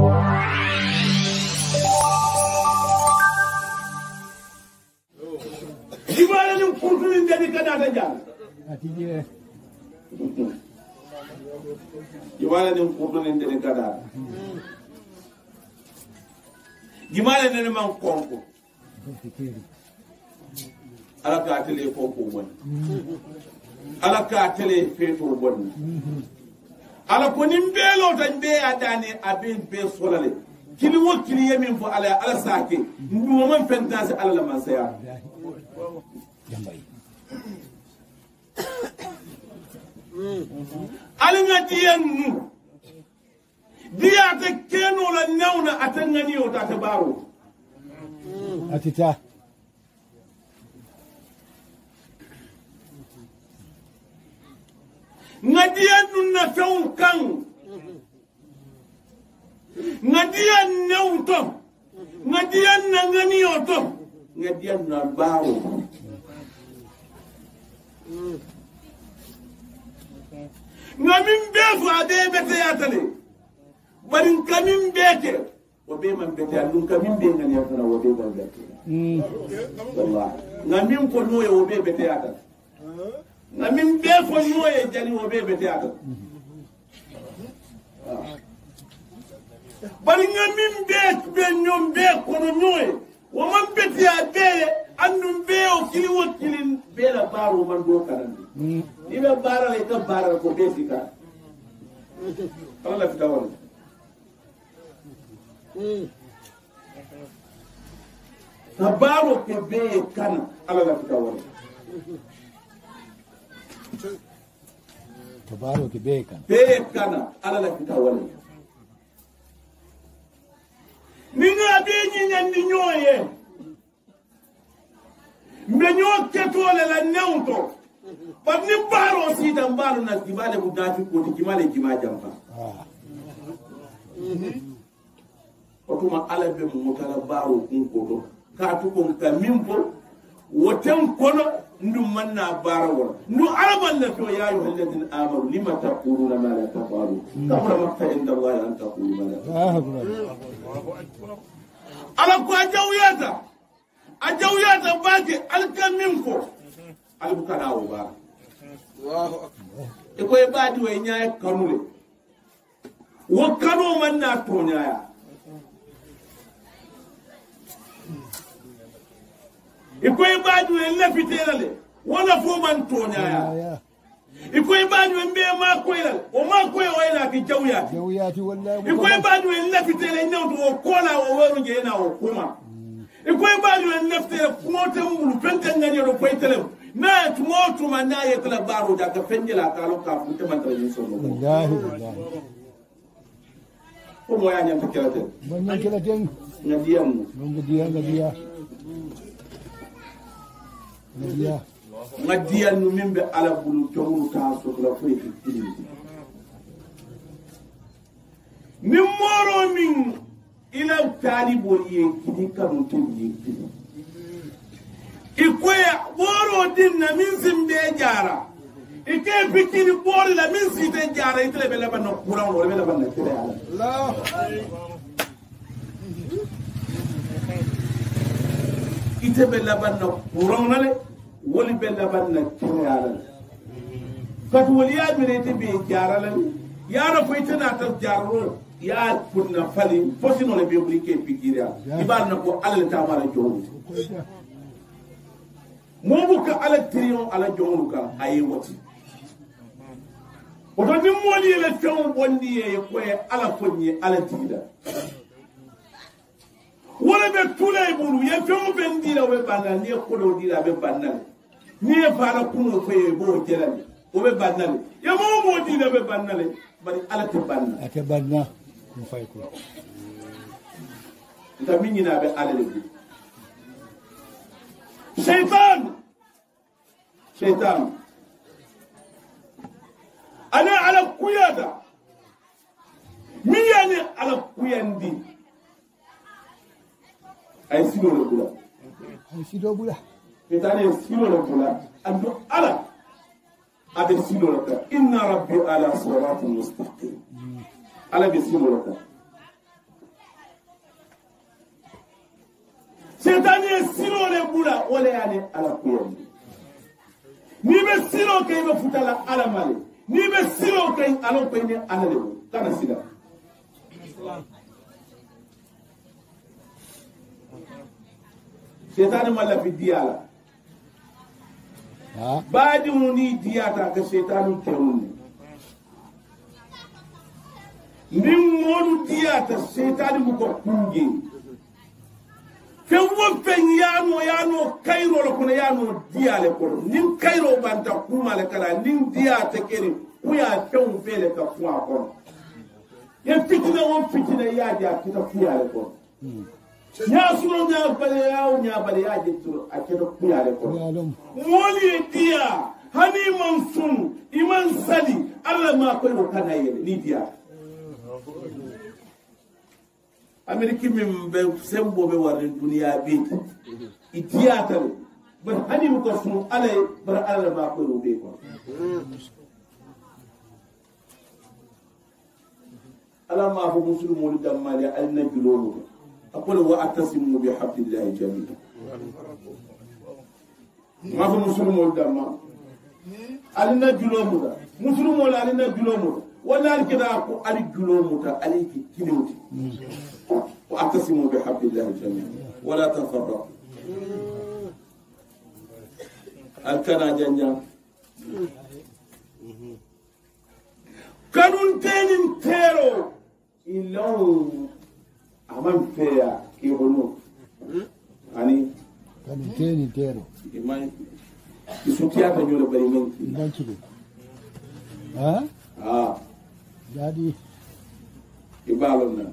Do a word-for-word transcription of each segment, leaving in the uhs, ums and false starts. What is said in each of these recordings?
Gimana ni kurtunin jadi kada ada jalan. Atiye. Gimana ni kurtunin jadi kada. Gimana ni memang kongko. Ala ka tele kongko bon. Ala ka tele feto bon. Ala ko nimbelo tan be adani abin be solale. Kili wo kili yemin fo ala ala sake. Ndu man fentase ala la mansaya. Alinga diyannu diya ta keno la nauna atangani o ta baro Atita. ngadiyannu na fewn kan ngadiyan nawto ngadiyan na ngani o to ngadiyan na baro ngamin be fo ade bete yatale barin kamin bete o be man bete alun kamin be ngani yatana o be man bete mm wallahi ngamin ko noye o be bete yatale ngamin be fo noye jani o be bete yatale barin ngamin be be nyom be ko noye o man bete ade annum be o kili wo kilin be la baro man do kanandi ibe bara le ka bara ko be fika Allah fika wala mm na baro ke be kana Allah fika wala Tabaro ke be kana be kana Allah fika wala ninga be nyandi nyoye menyo ketole la newto ba ni baro si dan baro na kibale budafi ko kimale kima jamfa ah o kuma ala be mo kala baro kun ko do ka to ko ka mimbo woten kono ndum manna baro ndu araban la to ya ayyuhal ladina amanu lima taquluna ma la tafalun kabra makta inda allah an taqulu ma la ala ko ajawiyata ajawiyata baake alkaminko albukana wo ba Allahu akbar e ko e baadi way nyaay kanule wo kano man na to nyaaya e ko e baadi way lafitelale wona fo man to nyaaya e ko e baadi way mbe ma koylal o ma koy wayna ki jawyaati jawyaati wallahi e ko e baadi way lafitele nyawto o kola o woro jeena o kuma e ko e baadi way lafitele ko tambulu pente ngani do koytele na tumotu manna yetla baro daga fenjela kalo ka futa man tare so no wallahi wallahi ko mo yanya ta kelate mo nyang kelate ngadiam mo ngadia ngadia ngadia ngadiam no mimbe ala bulu tawru ta so la fay fi tili min moro min ila talibo ye kidi kanu tili ikoya boro din na min simbe jara ike pikini boro la min site jara itele bela banna kuran wala bela banna tele Allah ite bela banna kuran wala wali bela banna tele Allah fatu wali ya bere te be jara la ya ra ite na ta jaro ya kunna fali fosino le be oblike pikira ibarna ko Allah ta mara jowo mobu ka ala trion ala jonglu ka ayi wati oto ni moli le few bondi ye ko e ala fonni ala tida wala be tulay bulu ye few bendi la we banal ni ko do dira be banal ni e fara kuno ko e bo jelal o be banal ye mo mo dira be banal bari ala te banal ate banna ko fay ko ta minina be ala le شيطان شيطان أنا على القيادة مين يعني على القيادة أي سيلو لبلا أي سيلو لبلا شيطان يسيلو لبلا أنتو على أبي سيلو لبلا إن ربي على صراط مستقيم على بسيلو لبلا setani ye siro le bula wala yani ala kuyandi ni be siro ke be futala ala male ni be siro ke ala ko ni ala le kana sida setani mala fi diala ha baadi ni diata ka setani keruni ni modu diata setani mu ko kungi fewo fen yano yano kairo lo kono yano diale kono nin kairo banta kuma le kala nin diata keri kuya fewo fele ka fuwa kono ye fitina won fitina yaji akita kuya le kono nya suno nya bale yawo nya bale yaji to akita kuya le kono moli dia hani mansun iman sadi alla ma ko kana yele ni dia Ameriki min be sembo be warri duniya be itiyata bar hani ko sun alai bar Allah ba ko be ko ala ma fu muslimu damali alna bilolu aqul wa atasimu bi hablillahi jami'a ma fu muslimu damma alna bilomu da muslimu alna bilomu wala alkida ko ali bilomu ta aliki kiloti واعتصموا بحبل الله جميعا ولا تفرقوا الكنا جنجا كانون تين تيرو إلون أمام فيا كيبونو يعني كانون تين تيرو إيمان يسوتيا تنيو بريمين إيمان كده ها آه jadi ibalona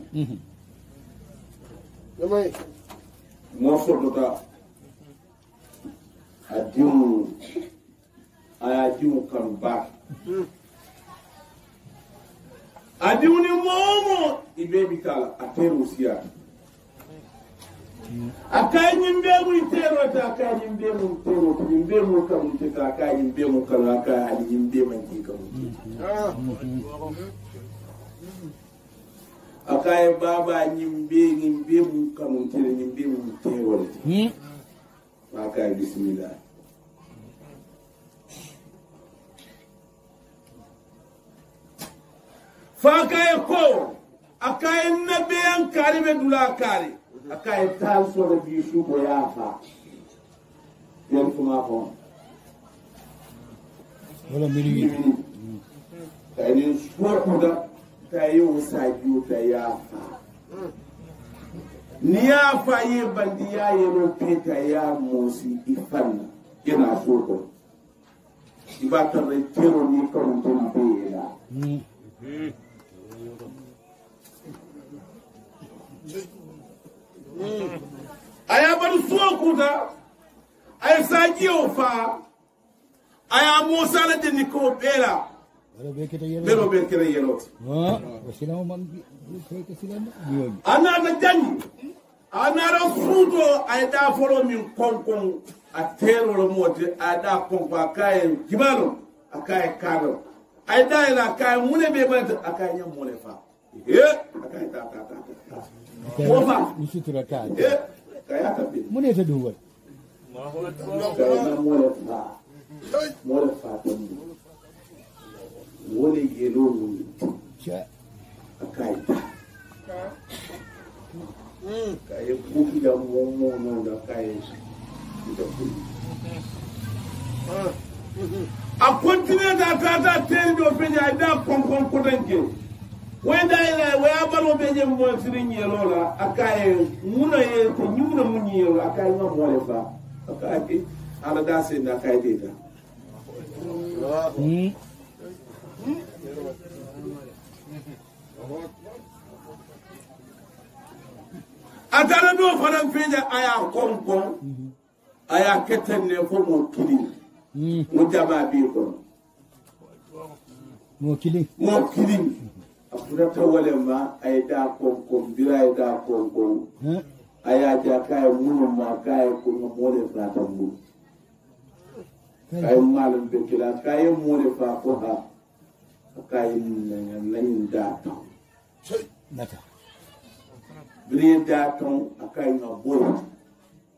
Namai. Morso dota adiu ayadiu kan ba adiu ni momo ibe bitala ateru sia akai nyimbe mu itero ta akai nyimbe mu itero nyimbe mu kan ta akai nyimbe mu kan akai ali nyimbe man ki kan akaye baba nyimbe nyimbe mu kamuntire nyimbe mu tewole hmm akaye bismillah fakaye ko akaye nabiyan karibe dula kari akaye tanso de bisu ko yafa yan kuma ko wala miri kaye sport da tayi usaji ta yafa ni yafa yi bandi ya yi rufeta ya musi ifanna yana so ko ibata da tero ni kan tun bela aya bar so kuda ay saji ofa aya musa la de ni ko bela Belo be kere yelot. Ah, wasila man kere kasila biyo. Ana na jani. Ana ra fruto ay da folo min konkon a tero lo moti ay da konko akaye gibalo akaye kado. Ay da ila akaye mune be ba akaye nyam mune fa. Eh, akaye ta ta ta. Ko fa. Usitura ta. Eh, kaya ta be. Mune ta duwa. Kaye mune fa. Mune fa ta. Wole yelo mu cha akai mm kai buki da momo no da kai da ku a continue da ta ta tel do pe ja da kon kon ko danke wenda ila we abalo be je mo sirin yelo la akai muna ye to nyuna munyi yelo akai no mo le fa akai ala da se da kai de da mm atara do fanan feja aya konkon aya ketenne ko mo kili mo jaba bi ko mo kili mo kili afura tawale ma ay da konkon bira ay da konkon aya ja kay munu ma kay ko mo le fata mu kay malum be kila kay mo le fa ko ha kay nan da to nata biri da ton akai na boy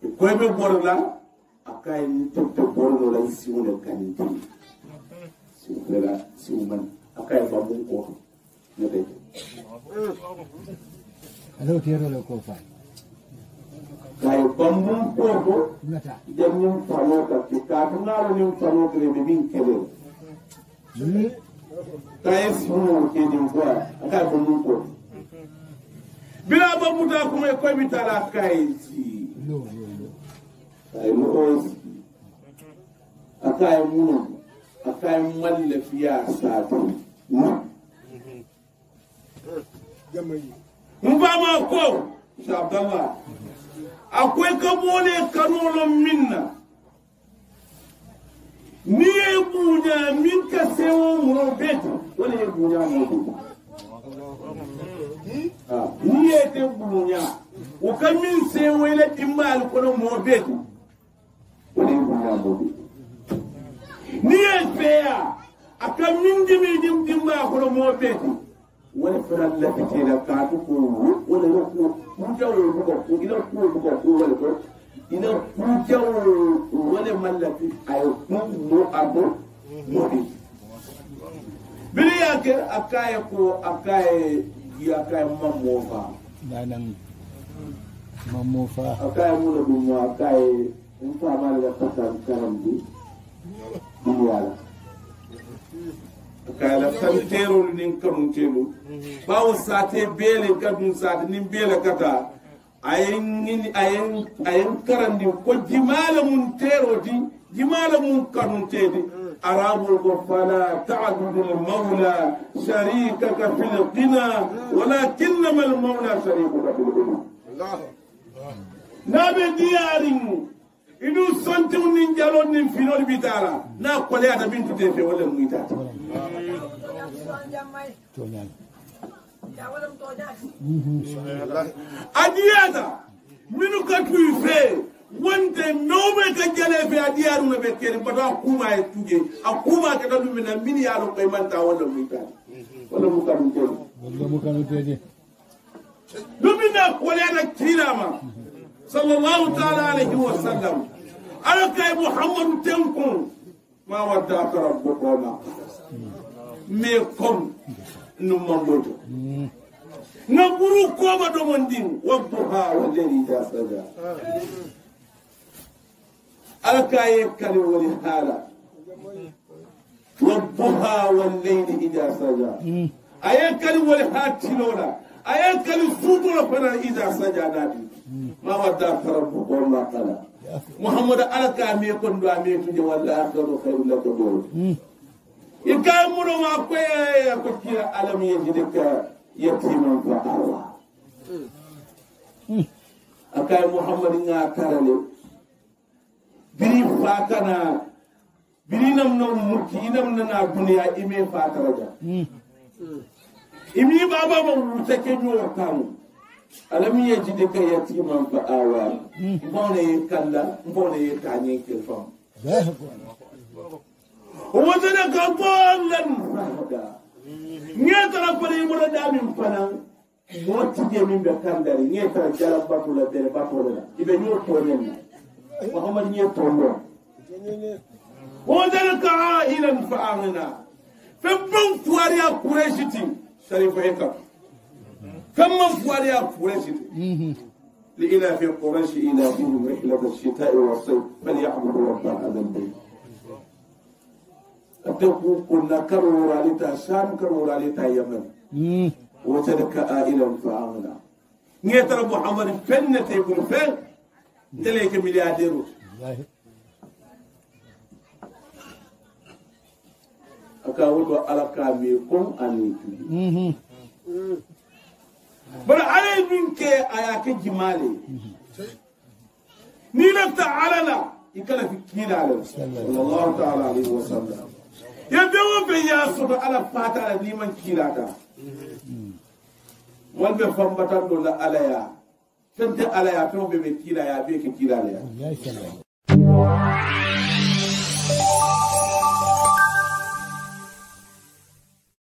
koy be borla akay ni tete borlo la siwole kaniti siwela siwman akay bambun ko ne de alo tiro lo ko fa kay bambun ko ko nata jamnim falo ka ki ka ngaro nim falo ko be bin kele ni kay siwmo ke dim ko akay bambun ko bila bamuta ko e koy bitala kay si lo lo lo ay mo osi akay muno akay malle fiya satu mbama ko Abdallah akwai kabole kanolo minna ni e bunya min ka sewo mo beta wala e bunya mo ah ni e te bunya o kamin sewo ile timbal ko mo beta wala e bunya mo ni e peya akamin dimi dim dimba ko mo beta wala fara la fitila ka ko wala ko mu jawo ko ko ina ko ko ko wala ko ina mu jawo wala mallaki ayo mu abo mo bi bili yake akaye ko akaye ya akaye mammo fa danan mammo fa akaye mu la dum akaye in fa ma la patan karam bi duwala kala santero nin kanun telu bawo sate bele kadun sate nin bele kata ayen ayen ayen karandi ko jimala mun teroti jimala mun kanun tedi arabu ko fala ta'budu al mawla sharikaka fil qina walakinna al mawla sharikuka fil qina allah nabe diyarin inu sonte nin jalon nin finol bitala na kole ata bintu tefe wala muita toñal adiyata minu katu fe wonte nobe ka jale fe adiyaru na be kere bato akuma e tuje akuma ka dum mina min ya lo koy manta wala muita wala mu kanu te wala mu kanu te dumina kole ana kirama sallallahu ta'ala alayhi wa sallam alaka muhammad tenkum ma wadda rabbuka ma me kom no mamboto na buru ko ma do mondin wadduha wa layli tasaja alaka yakali wali hala wadduha wa layli idha saja ayakali wali hatilola ayakali futulo fana idha saja dadi ma wadda rabbuka ma qala muhammad alaka me kon do ame tuje walla akhiru khairul lakum ikamuno ma ko ko kira alam yajidka yatiman fa awa akay muhammad nga karale biri fakana biri nam no muki nam na dunya ime fataraja imi baba mo wutake nyo kan alam yajidka yatiman fa awa mbone kala mbone tanye kelfam wajana kabolan fahada nyetara pare mo da min fana moti je min be kandari nyetara jara batula dere batula ibe nyo tonen muhammad nyo tondo wajana ka ailan fa'ana fabban fuariya qurayshiti sharifu heka كم فواليا قريشتي لإلى في قريش إلى فيهم رحلة الشتاء والصيف فليعبدوا رب هذا البيت أتقوا كنا كروا رالتا شام كروا رالتا يمن وجدك آئلا فأغنى نيتر محمد فنة يقول فن تليك ملياردير أكاولوا على كاميكم أنيتم بل على منك آياك جمالي نيلفت على يكلا في كيلا عليه صلى الله تعالى عليه وسلم يبدو بيا صدق على فاتح لمن كيلا دا والبفهم بطل على يا فانت على يا فهم بكيلا يا بيك كيلا يا